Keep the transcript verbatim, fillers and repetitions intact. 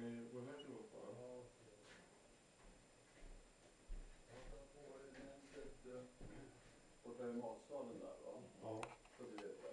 ni gå här tillbaka? Ja, okej. Jag tar på regementet borta i matsalen där, va? Ja. Så det